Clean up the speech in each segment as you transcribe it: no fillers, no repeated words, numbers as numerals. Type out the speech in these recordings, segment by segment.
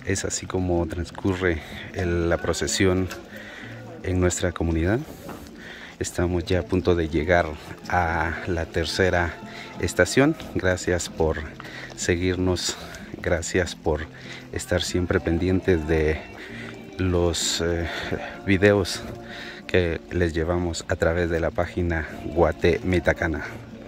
es así como transcurre la procesión en nuestra comunidad. Estamos ya a punto de llegar a la tercera estación. Gracias por seguirnos, gracias por estar siempre pendientes de los videos que les llevamos a través de la página Guate Metacana.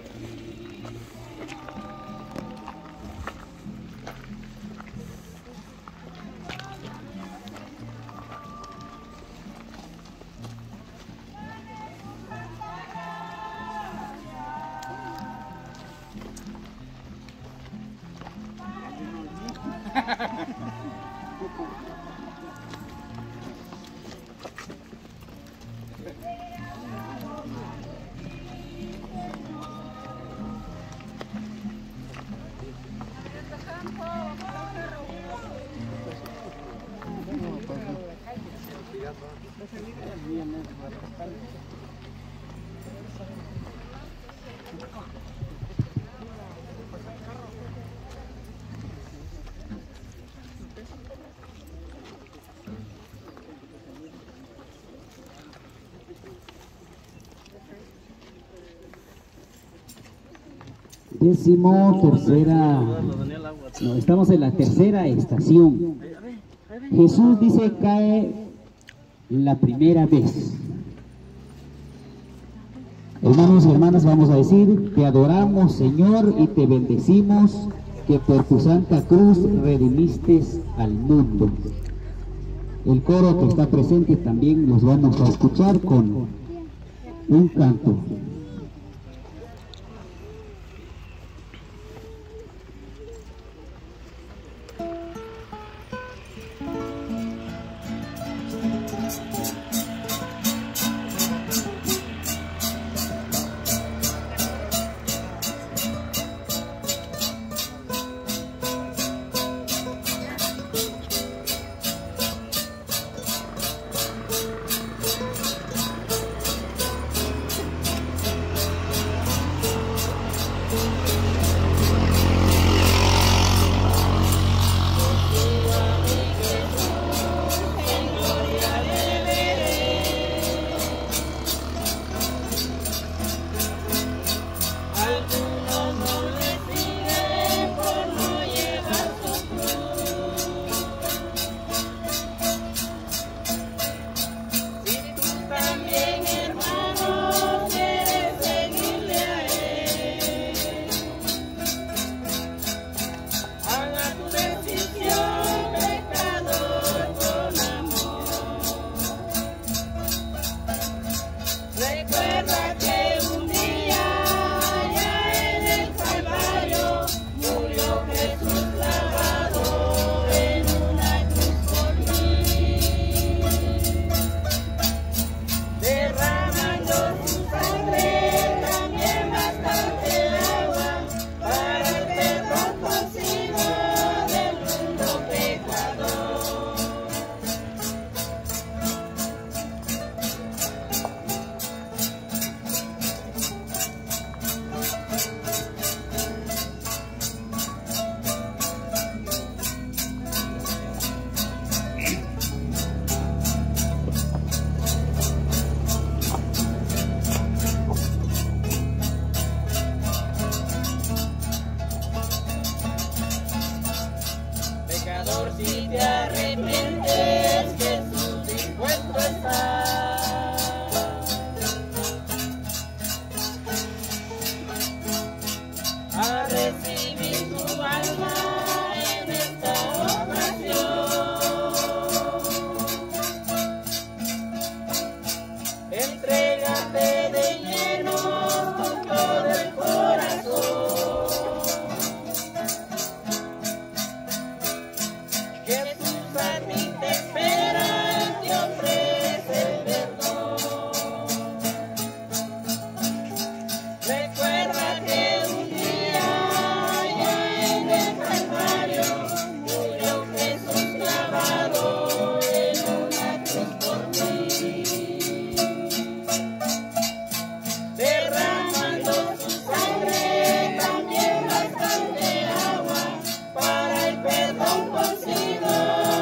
Estamos en la tercera estación. Jesús dice: cae la primera vez. Hermanos y hermanas, vamos a decir: te adoramos, Señor, y te bendecimos, que por tu santa cruz redimiste al mundo. El coro que está presente también los vamos a escuchar con un canto. Si te arrepientes, Jesús dispuesto está a recibir tu alma en esta ocasión. Entrégate de lleno con todo el corazón. Jesús a ti te espera y te ofrece el perdón. Recuerda que un día allá en el Calvario murió Jesús clavado en una cruz por ti, derramando su sangre, también bastante agua para el perdón consigo.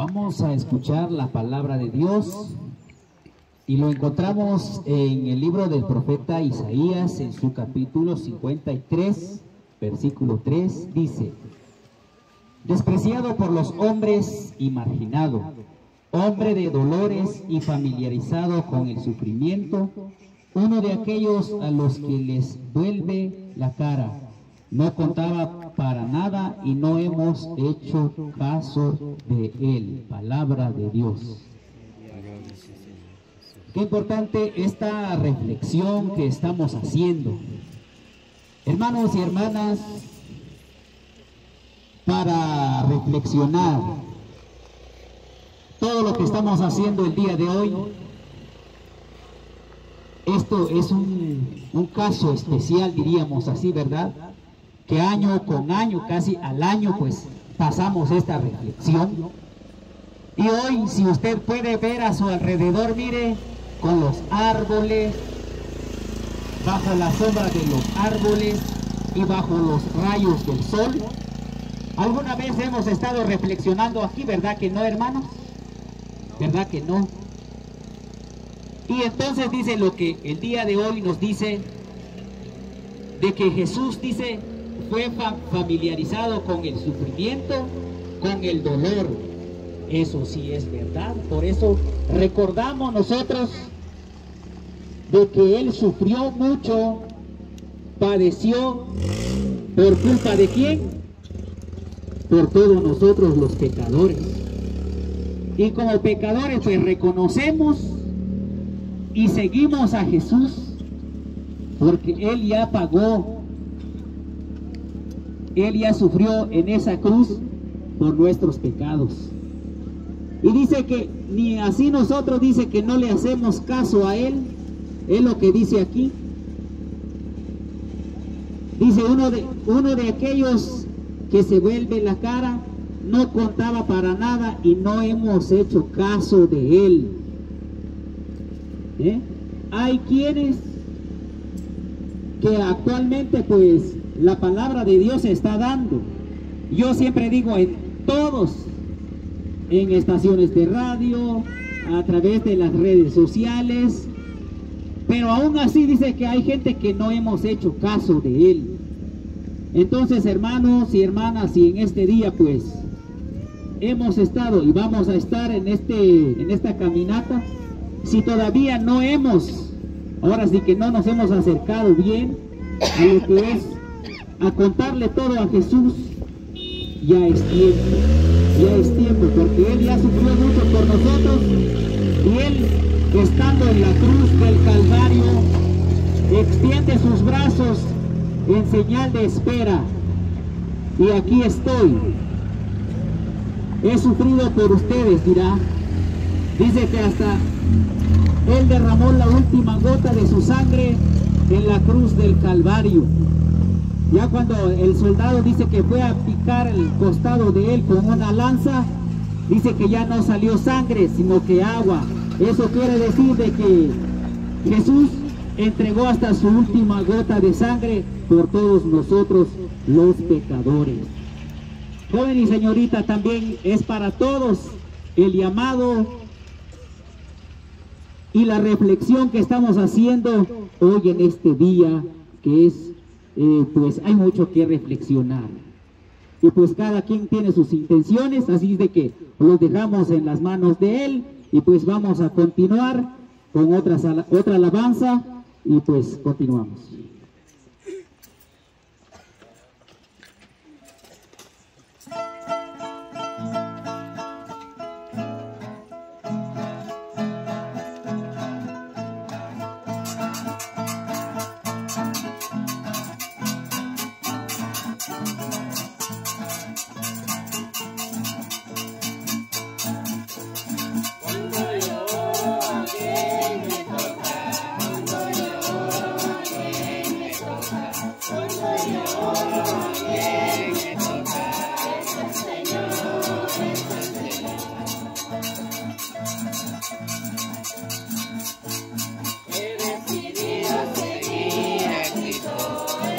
Vamos a escuchar la palabra de Dios y lo encontramos en el libro del profeta Isaías, en su capítulo 53, versículo 3, dice: despreciado por los hombres y marginado, hombre de dolores y familiarizado con el sufrimiento, uno de aquellos a los que les vuelve la cara, no contaba para nada y no hemos hecho caso de él. Palabra de Dios. Qué importante esta reflexión que estamos haciendo, hermanos y hermanas, para reflexionar todo lo que estamos haciendo el día de hoy. Esto es un caso especial, diríamos así, ¿verdad? Que año con año, casi al año, pues pasamos esta reflexión. Y hoy, si usted puede ver a su alrededor, mire, con los árboles, bajo la sombra de los árboles y bajo los rayos del sol. ¿Alguna vez hemos estado reflexionando aquí, verdad que no, hermanos? ¿Verdad que no? Y entonces dice lo que el día de hoy nos dice, de que Jesús, dice, fue familiarizado con el sufrimiento, con el dolor. Eso sí es verdad. Por eso recordamos nosotros de que Él sufrió mucho, padeció, ¿por culpa de quién? Por todos nosotros los pecadores. Y como pecadores pues reconocemos y seguimos a Jesús, porque Él ya pagó, Él ya sufrió en esa cruz por nuestros pecados. Y dice que ni así nosotros, dice que no le hacemos caso a Él. Es lo que dice aquí. Dice uno de aquellos que se vuelve la cara, no contaba para nada y no hemos hecho caso de Él. Hay quienes que actualmente pues la palabra de Dios se está dando. Yo siempre digo, en todos, en estaciones de radio, a través de las redes sociales, pero aún así dice que hay gente que no hemos hecho caso de Él. Entonces, hermanos y hermanas, y en este día pues hemos estado y vamos a estar en esta caminata, si todavía no hemos, ahora sí que no nos hemos acercado bien a lo que es a contarle todo a Jesús, ya es tiempo, porque Él ya sufrió mucho por nosotros y Él, estando en la cruz del Calvario, extiende sus brazos en señal de espera. Y aquí estoy, he sufrido por ustedes, dirá. Dice que hasta Él derramó la última gota de su sangre en la cruz del Calvario. Ya cuando el soldado dice que fue a picar el costado de Él con una lanza, dice que ya no salió sangre, sino que agua. Eso quiere decir de que Jesús entregó hasta su última gota de sangre por todos nosotros los pecadores. Joven y señorita, también es para todos el llamado y la reflexión que estamos haciendo hoy en este día, que es, pues hay mucho que reflexionar. Y pues cada quien tiene sus intenciones, así de que los dejamos en las manos de Él. Y pues vamos a continuar con otra alabanza y pues continuamos. He decidido seguir a Cristo.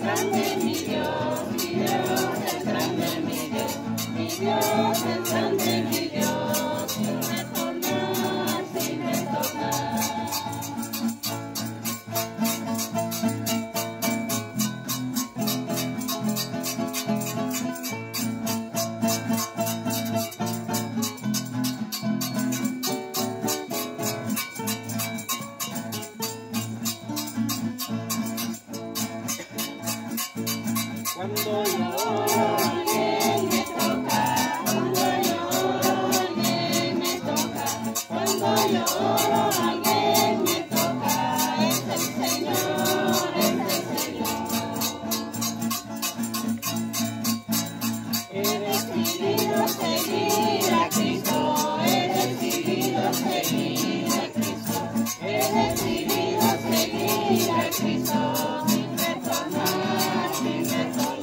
grande, mi Dios es grande, mi Dios es grande, mi Dios, sin retornar. Cuando yo alguien me toca, cuando yo alguien me toca, cuando yo alguien me toca, es el Señor, es el Señor. He decidido seguir a Cristo, he decidido seguir a Cristo, he decidido seguir a Cristo, sin retornar, sin retornar.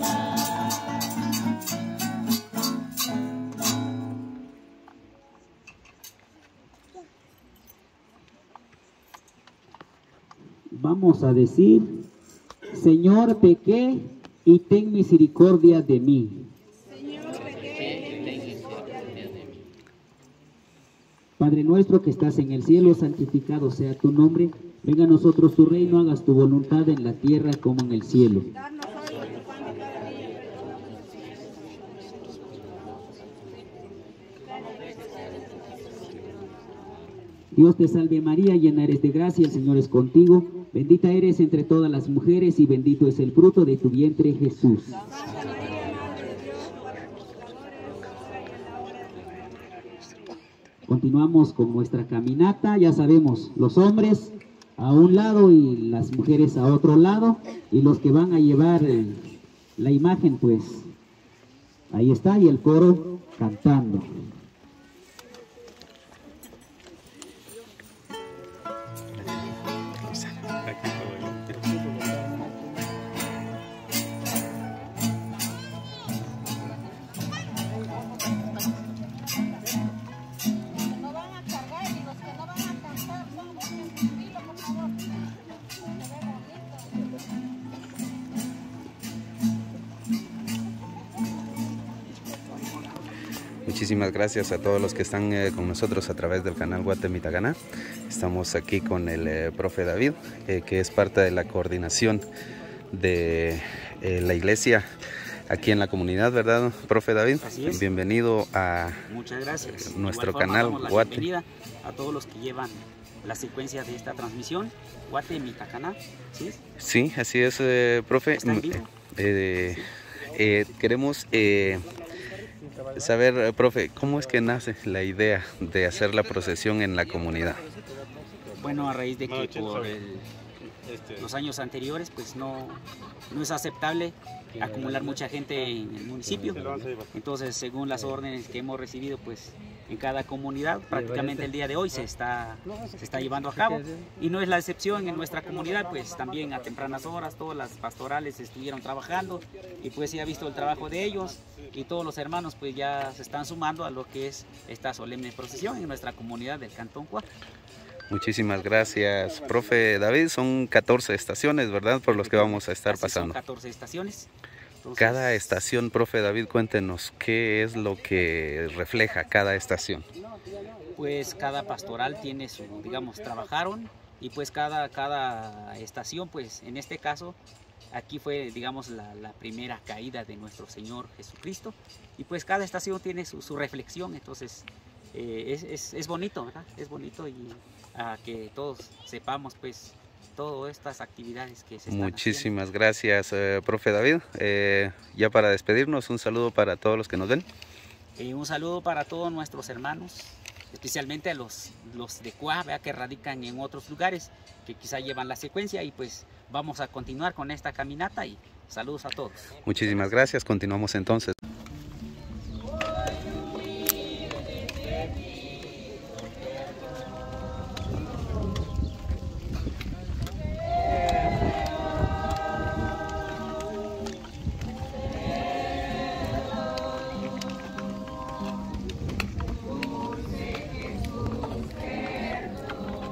Vamos a decir: Señor, pequé y ten misericordia de mí. Padre nuestro que estás en el cielo, santificado sea tu nombre. Venga a nosotros tu reino, hagas tu voluntad en la tierra como en el cielo. Dios te salve María, llena eres de gracia, el Señor es contigo. Bendita eres entre todas las mujeres y bendito es el fruto de tu vientre, Jesús. Continuamos con nuestra caminata. Ya sabemos, los hombres a un lado y las mujeres a otro lado, y los que van a llevar la imagen, pues ahí está, y el coro cantando. Muchísimas gracias a todos los que están con nosotros a través del canal Guate Mitaganá. Estamos aquí con el profe David, que es parte de la coordinación de la iglesia aquí en la comunidad, ¿verdad, profe David? Así es. Bienvenido a Muchas gracias. nuestro Igual forma, canal damos la Guate. bienvenida a todos los que llevan la secuencia de esta transmisión, Guate Mitaganá, ¿sí? Sí, así es, profe. Está en vivo. Queremos saber, profe, ¿cómo es que nace la idea de hacer la procesión en la comunidad? Bueno, a raíz de que por los años anteriores pues no es aceptable acumular mucha gente en el municipio. Entonces, según las órdenes que hemos recibido pues en cada comunidad, prácticamente el día de hoy se está llevando a cabo, y no es la excepción en nuestra comunidad. Pues también a tempranas horas todas las pastorales estuvieron trabajando, y pues se ha visto el trabajo de ellos, y todos los hermanos pues ya se están sumando a lo que es esta solemne procesión en nuestra comunidad del Cantón Cuatro. Muchísimas gracias, profe David. Son 14 estaciones, ¿verdad? Por los que vamos a estar Así pasando. Son 14 estaciones. Entonces, Cada estación, profe David, cuéntenos qué es lo que refleja cada estación. pues cada pastoral tiene su, digamos, trabajaron, y pues cada estación, pues en este caso, aquí fue, digamos, la primera caída de nuestro Señor Jesucristo, y pues cada estación tiene su reflexión. Entonces es bonito, ¿verdad? Es bonito, y que todos sepamos pues todas estas actividades que se están Muchísimas gracias, profe David. Ya para despedirnos, un saludo para todos los que nos ven. haciendo. Un saludo para todos nuestros hermanos, especialmente a los de Cuá, ¿verdad? Que radican en otros lugares, que quizá llevan la secuencia, y pues vamos a continuar con esta caminata, y saludos a todos. Muchísimas gracias. Continuamos entonces.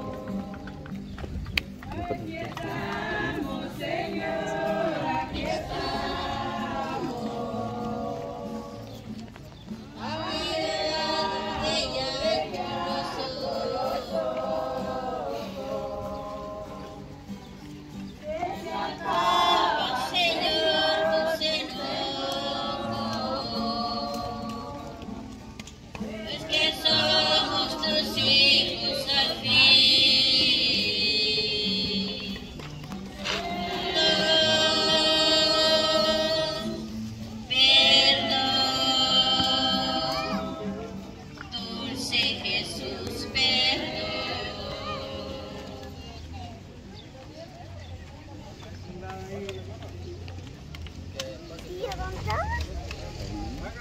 Señor, aquí estoy.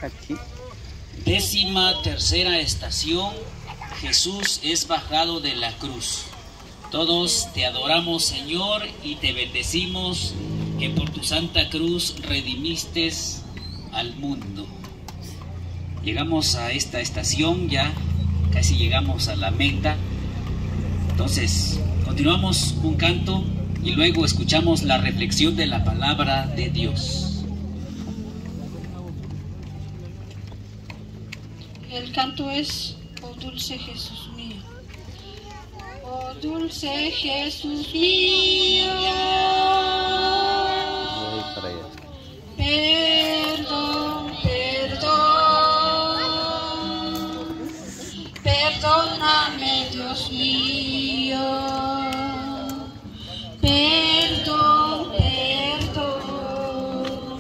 13ª estación. Jesús es bajado de la cruz. Todos te adoramos, Señor, y te bendecimos, que por tu santa cruz redimiste al mundo. Llegamos a esta estación, ya casi llegamos a la meta. Entonces, continuamos un canto y luego escuchamos la reflexión de la palabra de Dios. El canto es: oh dulce Jesús mío, oh dulce Jesús mío, perdón, perdón, perdóname Dios mío, perdón, perdón,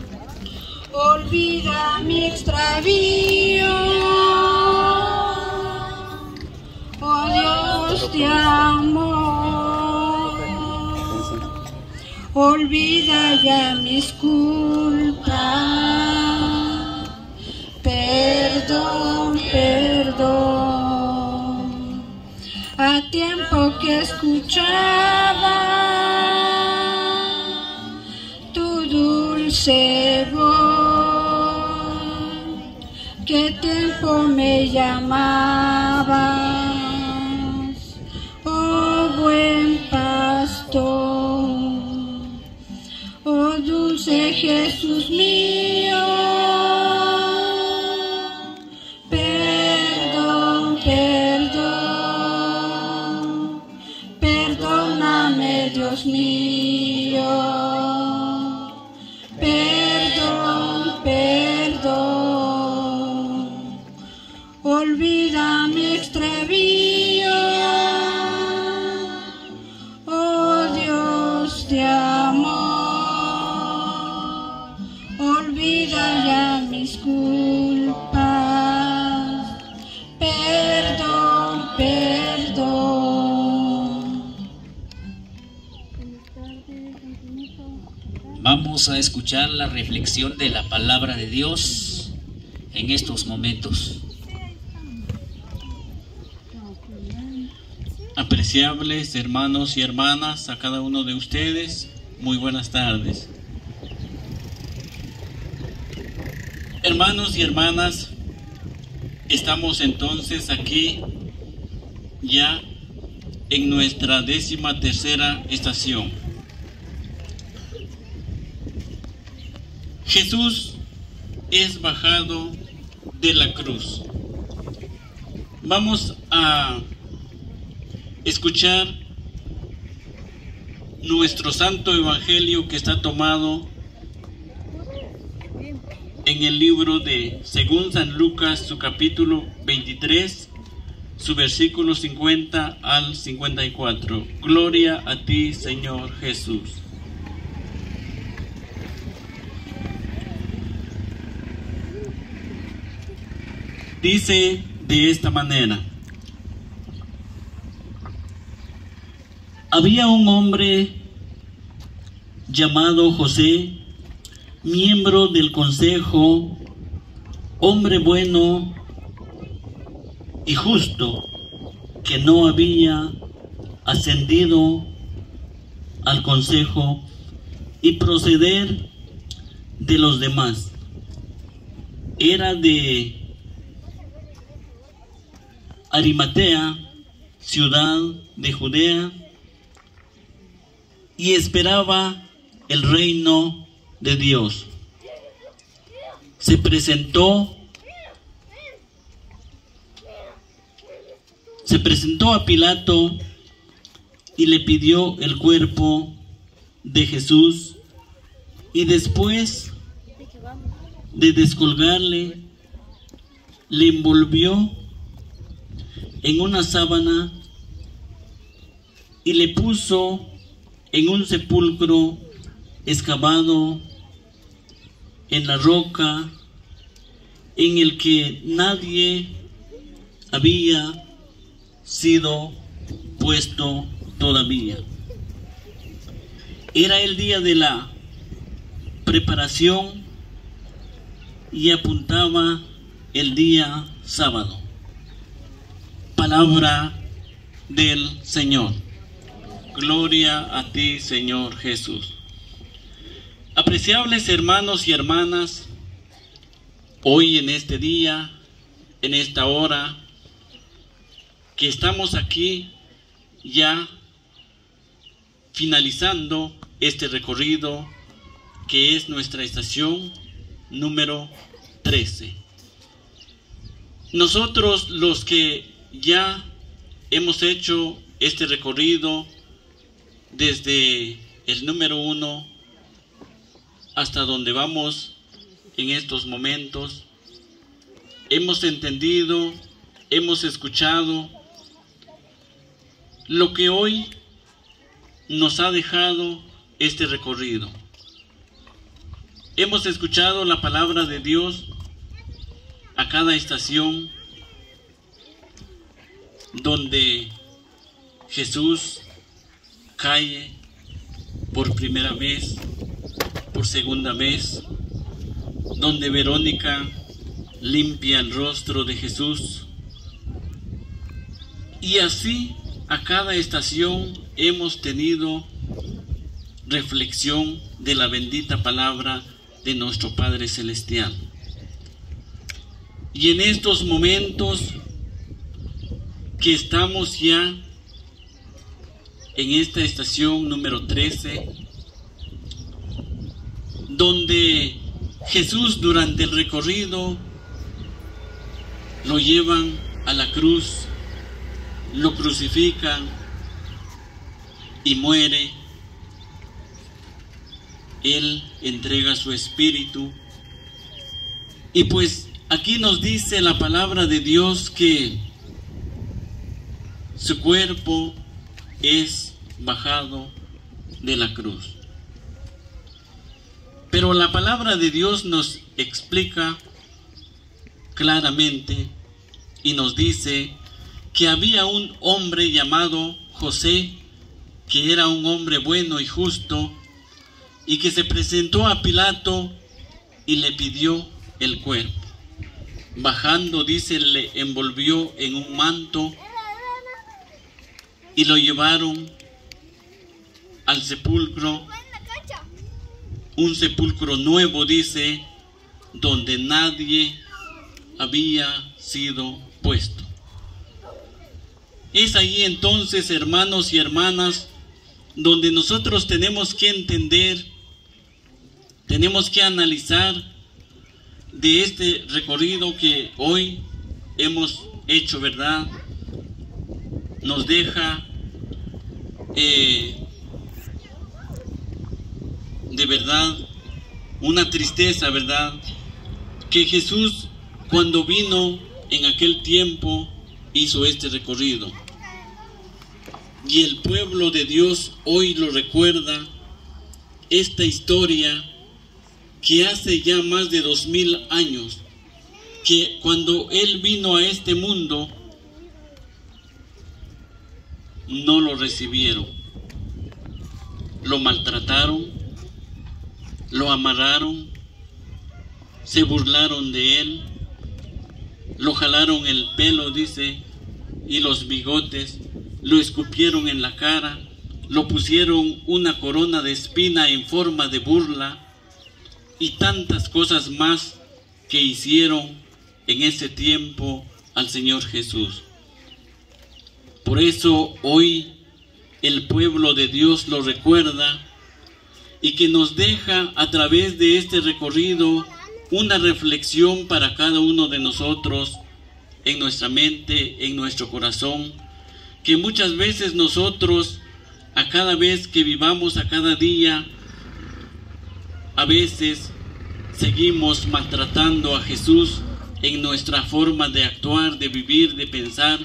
olvida mi extravío. De amor, olvida ya mis culpas, perdón, perdón, a tiempo que escuchaba tu dulce voz, que tiempo me llamaba. Buen pastor, oh dulce Jesús mío, perdón, perdón, perdóname Dios mío, perdón, perdón, olvida mi extravío. De amor, olvida ya mis culpas, perdón, perdón. Vamos a escuchar la reflexión de la palabra de Dios en estos momentos. Apreciables hermanos y hermanas, a cada uno de ustedes, muy buenas tardes. Hermanos y hermanas, estamos entonces aquí ya en nuestra 13ª estación. Jesús es bajado de la cruz. Vamos a escuchar nuestro santo evangelio, que está tomado en el libro de según San Lucas, su capítulo 23, su versículo 50 al 54. Gloria a ti, Señor Jesús. Dice de esta manera: había un hombre llamado José, miembro del consejo, hombre bueno y justo, que no había ascendido al consejo y proceder de los demás. Era de Arimatea, ciudad de Judea, y esperaba el reino de Dios. Se presentó a Pilato y le pidió el cuerpo de Jesús, y después de descolgarle, le envolvió en una sábana y le puso en un sepulcro excavado en la roca, en el que nadie había sido puesto todavía. Era el día de la preparación y apuntaba el día sábado. Palabra del Señor. Gloria a ti, Señor Jesús. Apreciables hermanos y hermanas, hoy en este día, en esta hora, que estamos aquí ya finalizando este recorrido que es nuestra estación número 13. Nosotros los que ya hemos hecho este recorrido desde el número 1 hasta donde vamos en estos momentos, hemos entendido, hemos escuchado lo que hoy nos ha dejado este recorrido. Hemos escuchado la palabra de Dios a cada estación donde Jesús cae por primera vez, por segunda vez, donde Verónica limpia el rostro de Jesús. Y así a cada estación hemos tenido reflexión de la bendita palabra de nuestro Padre Celestial. Y en estos momentos que estamos ya en esta estación número 13, donde Jesús durante el recorrido lo llevan a la cruz, lo crucifican y muere. Él entrega su espíritu. Y pues aquí nos dice la palabra de Dios que su cuerpo es bajado de la cruz. Pero la palabra de Dios nos explica claramente y nos dice que había un hombre llamado José, que era un hombre bueno y justo, y que se presentó a Pilato y le pidió el cuerpo. Bajando, dice, le envolvió en un manto y lo llevaron al sepulcro, un sepulcro nuevo, dice, donde nadie había sido puesto. Es ahí entonces, hermanos y hermanas, donde nosotros tenemos que entender, tenemos que analizar de este recorrido que hoy hemos hecho, ¿verdad? Nos deja de verdad una tristeza, ¿verdad? Que Jesús, cuando vino en aquel tiempo, hizo este recorrido. Y el pueblo de Dios hoy lo recuerda, esta historia que hace ya más de 2000 años, que cuando Él vino a este mundo, no lo recibieron, lo maltrataron, lo amarraron, se burlaron de Él, lo jalaron el pelo, dice, y los bigotes, lo escupieron en la cara, lo pusieron una corona de espina en forma de burla, y tantas cosas más que hicieron en ese tiempo al Señor Jesús. Por eso hoy el pueblo de Dios lo recuerda y que nos deja a través de este recorrido una reflexión para cada uno de nosotros en nuestra mente, en nuestro corazón, que muchas veces nosotros, a cada vez que vivamos, a cada día, a veces seguimos maltratando a Jesús en nuestra forma de actuar, de vivir, de pensar,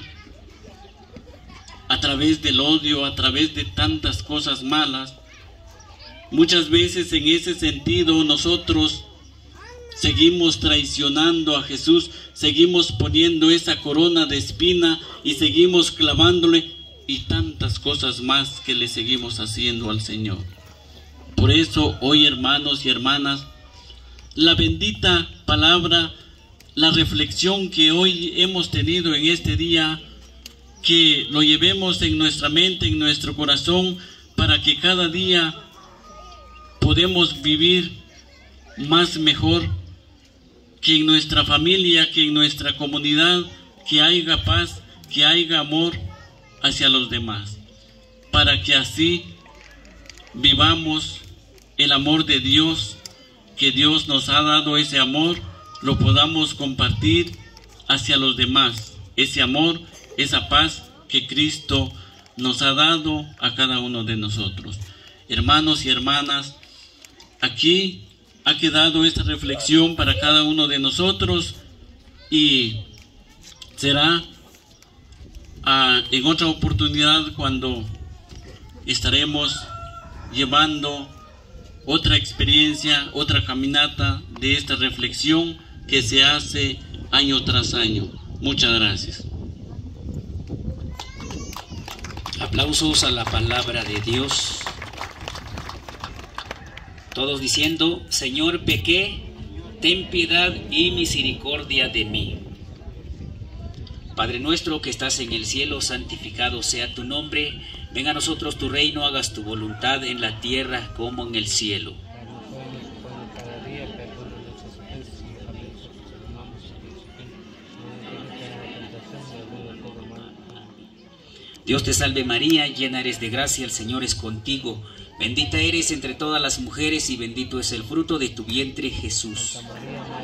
a través del odio, a través de tantas cosas malas. Muchas veces en ese sentido nosotros seguimos traicionando a Jesús, seguimos poniendo esa corona de espina y seguimos clavándole, y tantas cosas más que le seguimos haciendo al Señor. Por eso hoy, hermanos y hermanas, la bendita palabra, la reflexión que hoy hemos tenido en este día, que lo llevemos en nuestra mente, en nuestro corazón, para que cada día podamos vivir más mejor, que en nuestra familia, que en nuestra comunidad, que haya paz, que haya amor hacia los demás, para que así vivamos el amor de Dios, que Dios nos ha dado ese amor, lo podamos compartir hacia los demás, ese amor, esa paz que Cristo nos ha dado a cada uno de nosotros. Hermanos y hermanas, aquí ha quedado esta reflexión para cada uno de nosotros, y será en otra oportunidad cuando estaremos llevando otra experiencia, otra caminata de esta reflexión que se hace año tras año. Muchas gracias. Aplausos a la palabra de Dios. Todos diciendo: Señor, pequé, ten piedad y misericordia de mí. Padre nuestro que estás en el cielo, santificado sea tu nombre. Venga a nosotros tu reino, hagas tu voluntad en la tierra como en el cielo. Dios te salve María, llena eres de gracia, el Señor es contigo. Bendita eres entre todas las mujeres y bendito es el fruto de tu vientre, Jesús. Santa María,